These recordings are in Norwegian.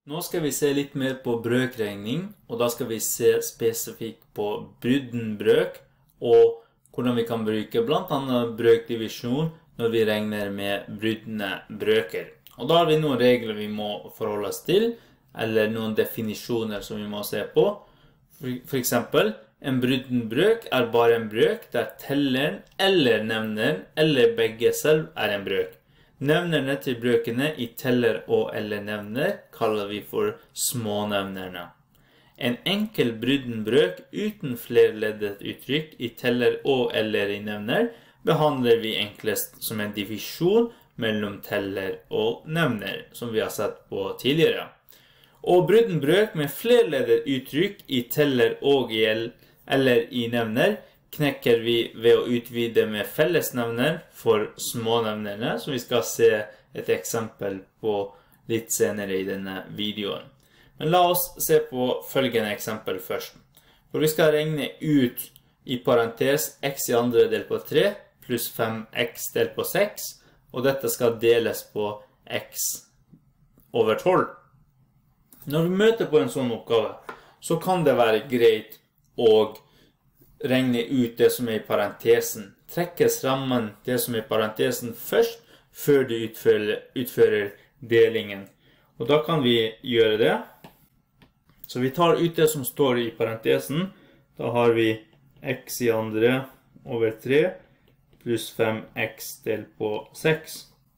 Nå skal vi se litt mer på brøkregning, og da skal vi se spesifikt på brudden brøk, og hvordan vi kan bruke blant annet brøkdivisjon når vi regner med bruddene brøker. Og da har vi noen regler vi må forholde oss til, eller noen definisjoner som vi må se på. For eksempel, en brudden brøk er bare en brøk der telleren eller nevneren eller begge selv er en brøk. Nevnerne til brøkene i teller og eller nevner kaller vi for smånevnerne. En enkel brudden brøk uten flerleddet uttrykk i teller og eller i nevner behandler vi enklest som en divisjon mellom teller og nevner, som vi har sett på tidligere. Og brudden brøk med flerleddet uttrykk i teller og i eller i nevner knekker vi ved å utvide med fellesnevner for smånevnerne, som vi skal se et eksempel på litt senere i denne videoen. Men la oss se på følgende eksempel først. For vi skal regne ut i parentes x i andre del på 3 pluss 5x del på 6, og dette skal deles på x over 12. Når vi møter på en sånn oppgave, så kan det være greit å regne ut det som er i parentesen. Trekke sammen det som er i parentesen først, før du utfører delingen. Og da kan vi gjøre det. Så vi tar ut det som står i parentesen. Da har vi x i andre over 3 pluss 5x delt på 6.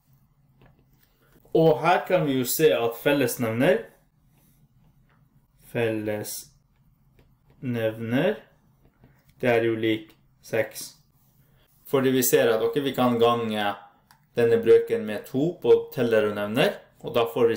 Og her kan vi jo se at fellesnevner det er jo lik 6. Fordi vi ser at vi kan gange denne brøken med 2 på teller og nevner, og da får vi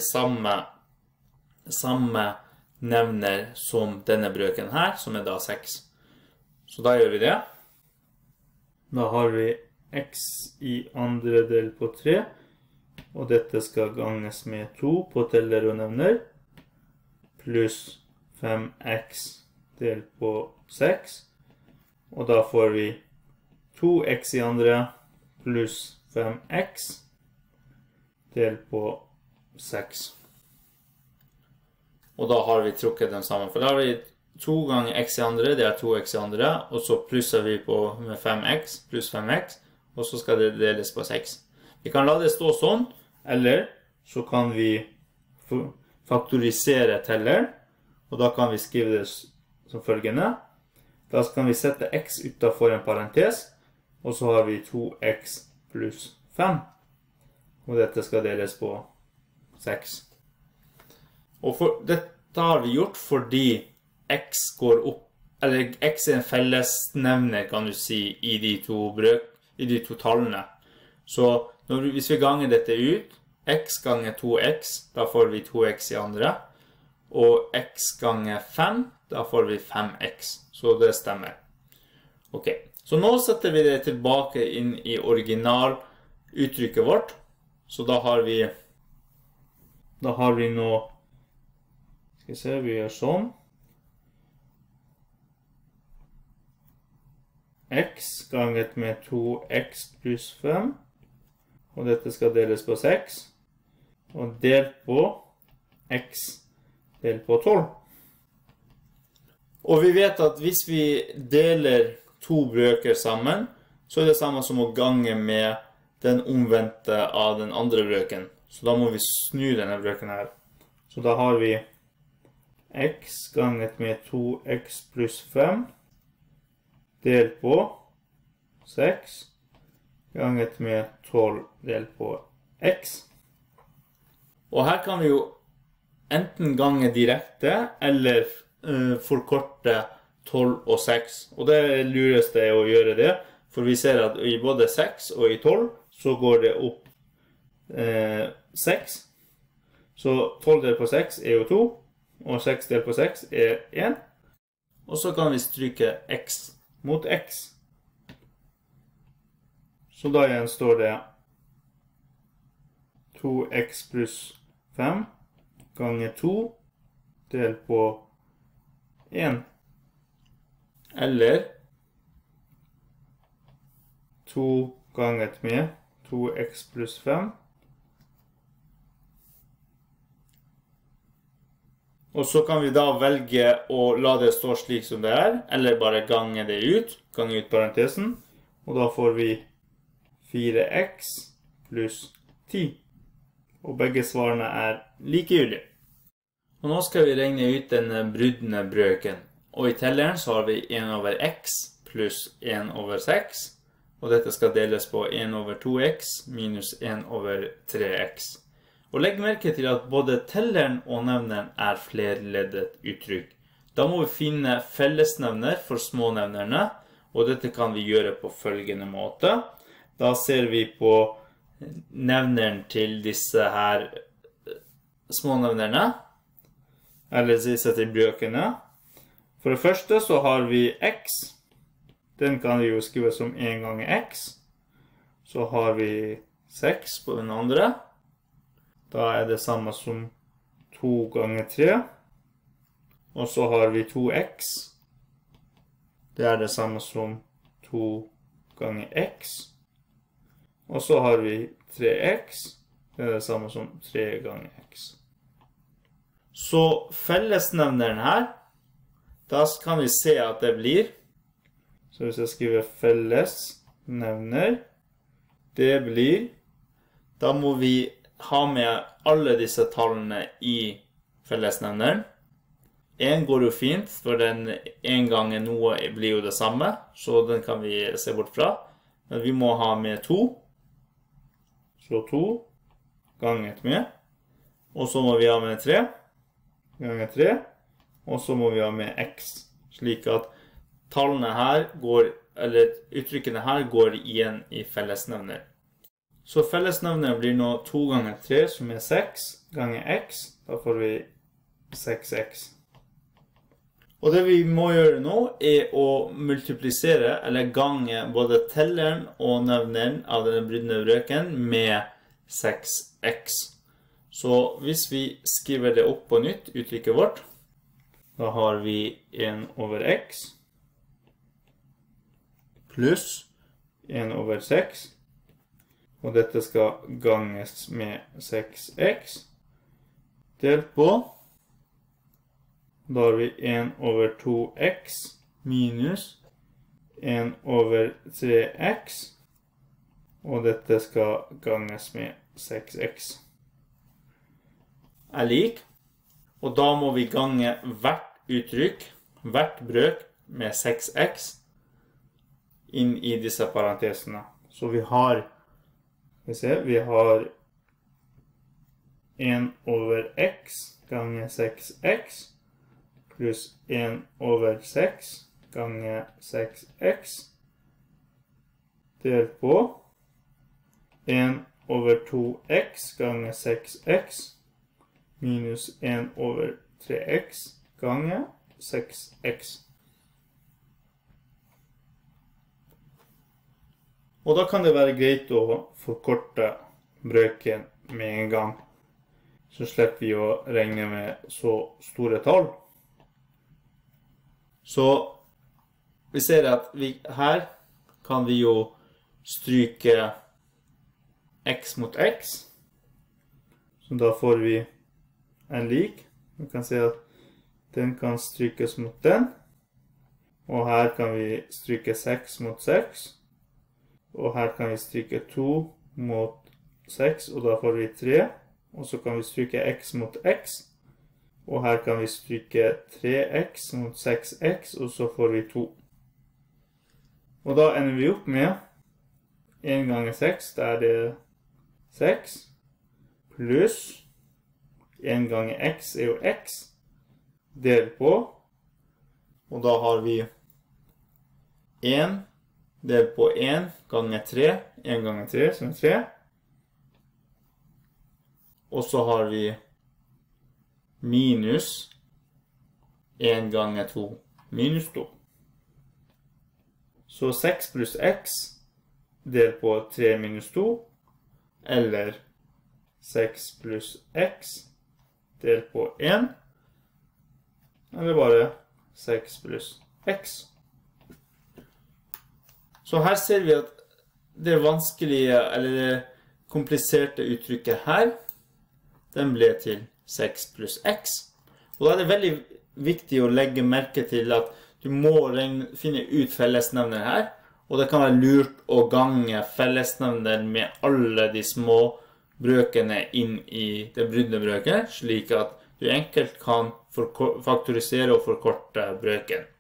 samme nevner som denne brøken her, som er da 6. Så da gjør vi det. Da har vi x i andre del på 3, og dette skal ganges med 2 på teller og nevner, pluss 5x delt på 6. Og da får vi 2x i andre pluss 5x delt på 6. Og da har vi trukket dem sammen. For da har vi 2 ganger x i andre, det er 2x i andre, og så plusser vi på med 5x pluss 5x, og så skal det deles på 6. Vi kan la det stå sånn, eller så kan vi faktorisere telleren, og da kan vi skrive det som følgende. Da kan vi sette x utenfor en parentes, og så har vi 2x pluss 5. Og dette skal deles på 6. Og dette har vi gjort fordi x går opp, eller x er en fellesnevner, kan du si, i de to tallene. Så hvis vi ganger dette ut, x ganger 2x, da får vi 2x i andre, og x ganger 5, da får vi 5x. Så det stemmer. Ok, så nå setter vi det tilbake inn i originaluttrykket vårt. Så da har vi nå, skal vi se, vi gjør sånn. X ganget med 2x pluss 5, og dette skal deles på 6, og delt på x delt på 12. Og vi vet at hvis vi deler 2 brøker sammen, så er det samme som å gange med den omvendte av den andre brøken. Så da må vi snu denne brøken her. Så da har vi x ganget med 2x pluss 5, delt på 6, ganget med 12 delt på x. Og her kan vi jo enten gange direkte, eller forkorte 12 og 6. Og det lureste er å gjøre det, for vi ser at i både 6 og i 12 så går det opp 6. Så 12 delt på 6 er jo 2, og 6 delt på 6 er 1. Og så kan vi stryke x mot x. Så da igjen står det 2x pluss 5 ganger 2 delt på 1. Eller 2 ganget med 2x pluss 5 Og så kan vi da velge å la det stå slik som det er, eller bare gange det ut, gange ut parentesen. Og da får vi 4x pluss 10. Og begge svarene er likegyldige. Og nå skal vi regne ut den brudne brøken. Og i telleren så har vi 1 over x pluss 1 over 6. Og dette skal deles på 1 over 2x minus 1 over 3x. Og legg merke til at både telleren og nevneren er flerleddet uttrykk. Da må vi finne fellesnevner for smånevnerne, og dette kan vi gjøre på følgende måte. Da ser vi på nevneren til disse her smånevnerne, eller disse til brøkene. For det første så har vi x. Den kan vi jo skrive som 1 ganger x. Så har vi 6 på den andre. Da er det samme som 2 ganger 3. Og så har vi 2x. Det er det samme som 2 ganger x. Og så har vi 3x. Det er det samme som 3 ganger x. Så fellesnevneren her, da kan vi se at det blir, så hvis jeg skriver fellesnevner, det blir, da må vi ha med alle disse tallene i fellesnevneren. 1 går jo fint, for den 1 ganger noe blir jo det samme, så den kan vi se bort fra. Men vi må ha med 2, så 2 ganget med, og så må vi ha med 3 ganger 3, og så må vi ha med x, slik at tallene her går, eller uttrykkene her går igjen i fellesnevner. Så fellesnevner blir nå 2 ganger 3, som er 6, ganger x, da får vi 6x. Og det vi må gjøre nå er å multiplisere, eller gange både telleren og nevneren av denne brudne brøken med 6x. Så hvis vi skriver det opp på nytt, uttrykket vårt, da har vi 1 over x pluss 1 over 6, og dette skal ganges med 6x, delt på, da har vi 1 over 2x minus 1 over 3x, og dette skal ganges med 6x. Er lik, og da må vi gange hvert uttrykk, hvert brøk med 6x inn i disse parentesene. Så vi har, vi har 1 over x ganger 6x pluss 1 over 6 ganger 6x delt på 1 over 2x ganger 6x minus 1 over 3x ganger 6x. Og da kan det være greit å forkorte brøken med en gang, så slipper vi å regne med så store tall. Så vi ser at her kan vi jo stryke x mot x, så da får vi en lik. Vi kan se at den kan strykes mot den, og her kan vi stryke 6 mot 6, og her kan vi stryke 2 mot 6, og da får vi 3, og så kan vi stryke x mot x, og her kan vi stryke 3x mot 6x, og så får vi 2. Og da ender vi opp med 1 ganger 6, da er det 6, pluss 1 ganger x er jo x, del på, og da har vi 1 del på 1 ganger 3, 1 ganger 3 som er 3, og så har vi minus 1 ganger 2, minus 2. Så 6 pluss x del på 3 minus 2, eller 6 pluss x del på 1, eller bare 6 pluss x. Så her ser vi at det vanskelige, eller det kompliserte uttrykket her, den ble til 6 pluss x. Og da er det veldig viktig å legge merke til at du må finne ut fellesnevner her, og det kan være lurt å gange fellesnevner med alle de små brøkene inn i det brudne brøket, slik at du enkelt kan faktorisere og forkorte brøken.